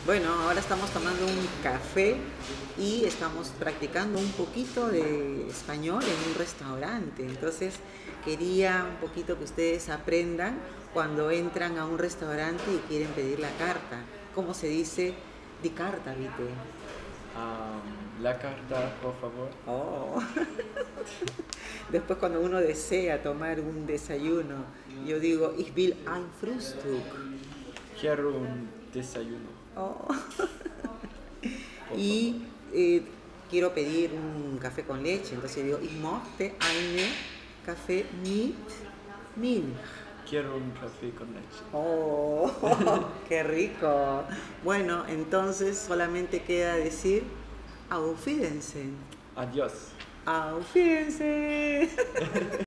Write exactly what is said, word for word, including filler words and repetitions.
Bueno, ahora estamos tomando un café y estamos practicando un poquito de español en un restaurante. Entonces, quería un poquito que ustedes aprendan cuando entran a un restaurante y quieren pedir la carta. ¿Cómo se dice di carta, viste? Am, la carta, por favor. Oh. Después cuando uno desea tomar un desayuno, yo digo, ich will ein Frühstück. Quiero un desayuno, Oh. por favor. Y eh, quiero pedir un café con leche, entonces digo, ich möchte eine Kaffee mit Milch. Quiero un café con leche. Oh, qué rico. Bueno, entonces solamente queda decir, auf Wiedersehen. Adiós. Auf Wiedersehen.